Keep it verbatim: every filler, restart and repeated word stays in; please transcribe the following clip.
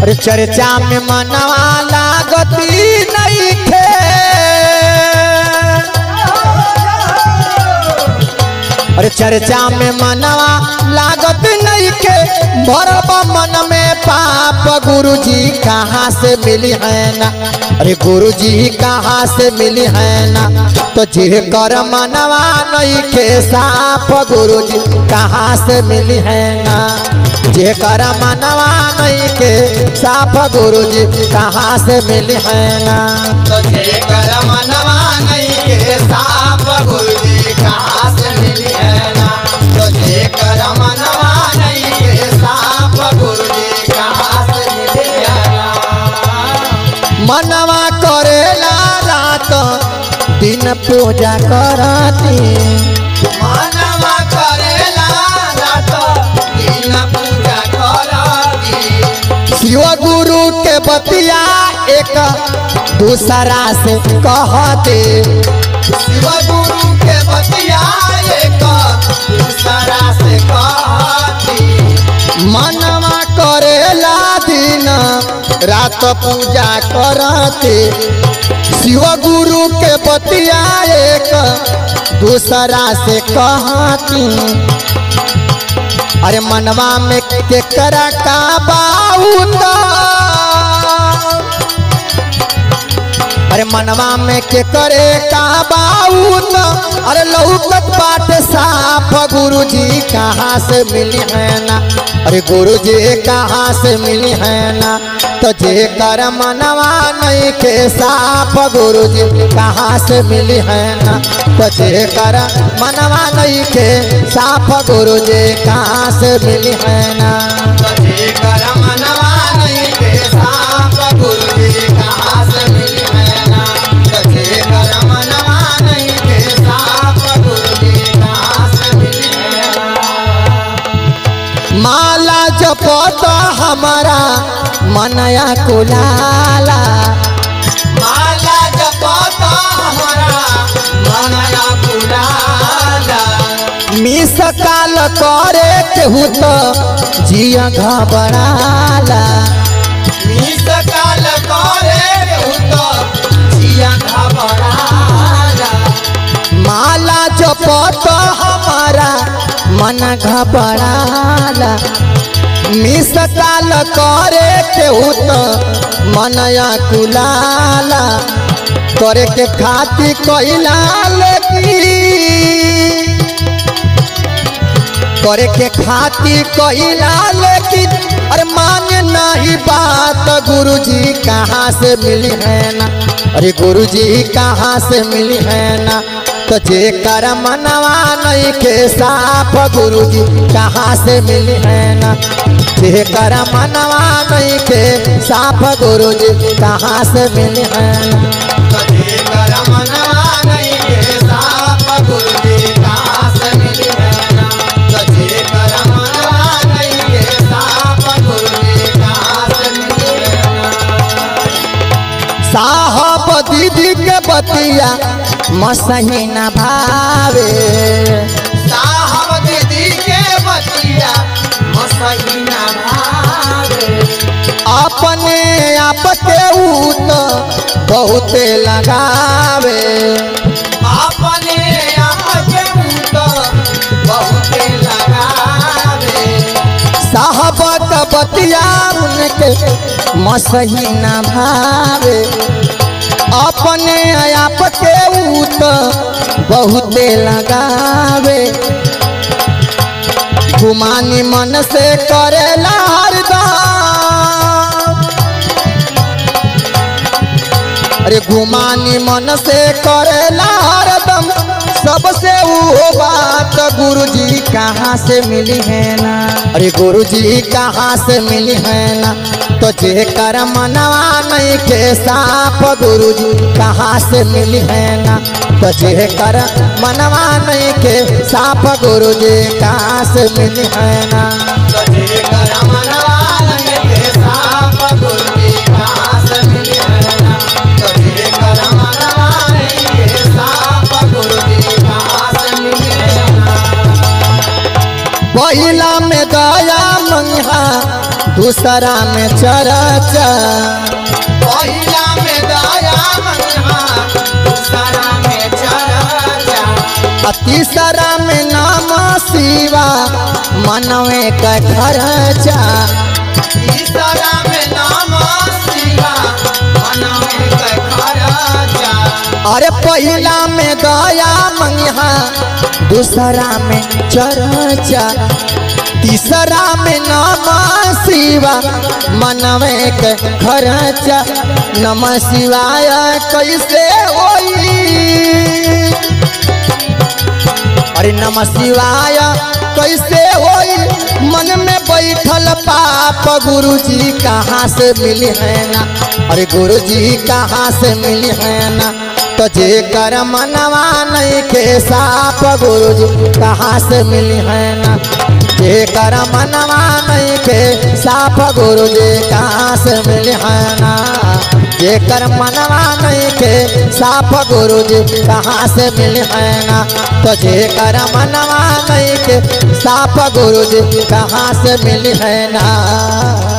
अरे चर्चा में मनवा लागती नहीं खे, अरे चर्चा में मनवा लागत नहीं के, भरबा मन में पाप गुरुजी कहाँ से मिली है ना, अरे गुरुजी कहाँ से मिली है ना, तो जे कर मनवा नहीं के साप गुरुजी कहाँ से मिली है ना, जे कर मनवा नहीं के साप गुरुजी कहाँ से मिली है ना, तो जे कर मनवा नहीं के साप गुरुजी कहाँ से मिली है ना, तो जे कर मनवा नहीं के साप गुरुजी कहाँ से मिली है ना। मनवा करेला रात दिन पूजा करती, मनवा करेला रात दिन पूजा करती, शिव गुरु के बतिया एक दूसरा से कहते, शिव गुरु के बतिया एक दूसरा से कहती, मनवा करेला दिन रात पूजा करते, शिव गुरु के बतिया एक दूसरा से कहती, अरे मनवा में केकरा का बाउता, अरे मनवा में के करे का बाउत, अरे लौकत बाट साफ गुरुजी कहाँ से मिली है ना, अरे गुरुजी कहाँ से मिली है ना, तो जे कर मनवा नहीं के साफ गुरुजी कहाँ से मिली है ना, तो जे कर मनवा नहीं के साफ गुरुजी कहाँ से मिली है ना, तो जे कर मनवा नहीं के साप गुरुजी कहाँ से मिली है ना, तो जे कर मनवा नहीं के साप गुरुजी कहाँ से मिली है ना। माला जपत हमारा मनया कुलाला, माला जपत हमारा मनया कुलाला, मिस काल करे केहू तो जिया घबराला, मिस काल करे केहू तो जिया घबराला, माला जपत हमारा मन घबराला, मिस काल करे केहू तो मनया कुलाला, करे के खाती कैला लेकी, करे के खाती कैला लेकिन अरे माने नहीं बात गुरुजी कहाँ से मिली है ना, अरे गुरुजी कहाँ से मिली है ना, तो जे कर मनवा नहीं के साफ गुरुजी कहाँ से मिली है ना, जे कर मनवा नहीं के साफ गुरुजी कहाँ से मिली है ना, तो जे कर मनवा नहीं के साप गुरुजी कहाँ से मिली है ना, तो जे कर मनवा नहीं के साप गुरुजी कहाँ से मिली है ना। साहब दीदी के बतिया मसही न भावे, साहब दीदी के बतिया मसही न भावे, अपने आप के ऊत बहुते लगावे, अपने आप के तो बहुते लगावे, साहब का बतिया उनके मसही न भावे, अपने आप के ऊत बहुते लगावे, गुमानी मन से करेला हरदम, अरे गुमानी मन से करेला हरदम, सबसे वो बात गुरुजी कहाँ से मिली है ना, अरे गुरुजी कहाँ से मिली है ना, तो जे कर मनवा नहीं के साफ गुरुजी कहाँ से मिली है ना, तो जे कर मनवा नहीं के साफ गुरुजी कहाँ से मिली है ना, तो जे कर मनवा नहीं के साप गुरुजी कहाँ से मिली है ना, तो जे कर मनवा नहीं के साप गुरुजी कहाँ से मिली है ना। पहिला में दया मंगा दूसरा में चर्चा। पहिला में दया मनवा दूसरा में चर्चा। तीसरा में नाम शिवा मनवे का खर्चा। तीसरा में नाम शिवा मनवे का खर्चा। अरे पहिला में दया मंगिहा दूसरा में चर्चा। तीसरा में नाम शिवा मनवे के खर्चा। नमः शिवाय कैसे होई, अरे नमः शिवाय कैसे होई, मन में बैठल पाप गुरुजी कहाँ से मिली है ना। अरे गुरुजी कहाँ से मिली है ना, तो जे कर मनवा नहीं के साप गुरुजी कहाँ से मिली है ना। जे कर मनवा नहीं के साप गुरुजी कहाँ से मिली है ना। जे कर मनवा नहीं के साप गुरुजी कहाँ से मिली है ना। तो जे कर मनवा नहीं के साप गुरुजी कहाँ से मिली है ना।